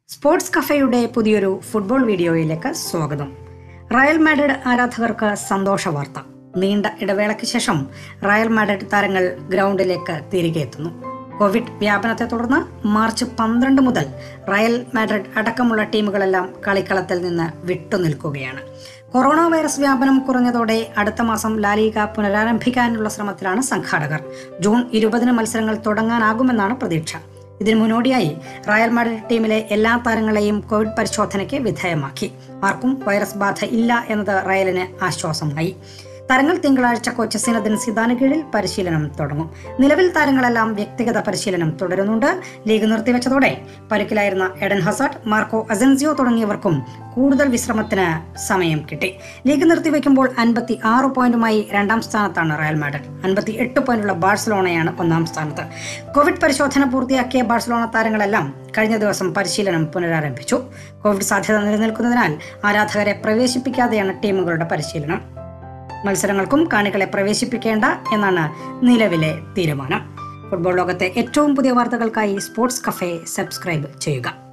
Sports കഫേയുടെ പുതിയൊരു football വീഡിയോയിലേക്ക് സ്വാഗതം. റയൽ മാഡ്രിഡ് ആരാധകർക്ക് സന്തോഷ വാർത്ത. നീണ്ട ഇടവേളയ്ക്ക് ശേഷം റയൽ മാഡ്രിഡ് താരങ്ങൾ ഗ്രൗണ്ടിലേക്ക് തിരികെ എത്തുന്നു. കോവിഡ് വ്യാപനത്തെ തുടർന്ന് മാർച്ച് 12 മുതൽ റയൽ മാഡ്രിഡ് അടക്കമുള്ള ടീമുകളെല്ലാം കളിക്കളത്തിൽ നിന്ന് വിട്ടുനിൽക്കുകയാണ്. കൊറോണ വൈറസ് വ്യാപനം കുറഞ്ഞതോടെ അടുത്ത മാസം ലാലിഗ പുനരാരംഭിക്കാനുള്ള ശ്രമത്തിലാണ് സംഘാടകർ. ജൂൺ 20 മത്സരങ്ങൾ തുടങ്ങാനാകുമെന്നാണ് പ്രതീക്ഷ. ഇതിനു മുന്നോടിയായി റയൽ മാഡ്രിഡ് ടീമിലെ എല്ലാ താരങ്ങളെയും കോവിഡ് പരിശോധനയ്ക്ക് വിധേയമാക്കി. ആർക്കും വൈറസ് ബാധ ഇല്ല എന്നത് റയലിന് ആശ്വാസമായി. താരങ്ങൾ തിങ്കളാഴ്ച കോച്ച് സിനദിൻ സിദാന് കീഴിൽ പരിശീലനം തുടങ്ങും. നിലവിൽ താരങ്ങളെല്ലാം വ്യക്തിഗത പരിശീലനം തുടരുന്നുണ്ട്. ലീഗ് നിർത്തിവെച്ചതോടെ പരിക്കിലായിരുന്ന എഡൻ ഹസാർഡ്, മാർക്കോ അസെൻസിയോ തുടങ്ങിയവർക്കും കൂടുതൽ വിശ്രമത്തിന് സമയം കിട്ടി. ലീഗ് നിർത്തിവെക്കുമ്പോൾ 56 പോയിന്റുമായി രണ്ടാം സ്ഥാനത്താണ് റയൽ മാഡ്രിഡ്. 58 പോയിന്റുള്ള ബാഴ്സലോണയാണ് ഒന്നാം സ്ഥാനത്ത്. കോവിഡ് പരിശോധന പൂർത്തിയാക്കിയ ബാഴ്സലോണ താരങ്ങളെല്ലാം കഴിഞ്ഞ ദിവസം പരിശീലനം പുനരാരംഭിച്ചു. കോവിഡ് സാധ്യത നിലനിൽക്കുന്നതിനാൽ ആരാധകരെ പ്രവേശിപ്പിക്കാതെയാണ് ടീമുകളുടെ പരിശീലനം. മത്സരങ്ങൾക്കും കാണികളെ പ്രവേശിപ്പിക്കേണ്ട എന്നാണ് നിലവിലെ തീരുമാനം. ഫുട്ബോൾ ലോകത്തെ ഏറ്റവും പുതിയ വാർത്തകൾക്കായി സ്പോർട്സ് കഫേ സബ്സ്ക്രൈബ് ചെയ്യുക.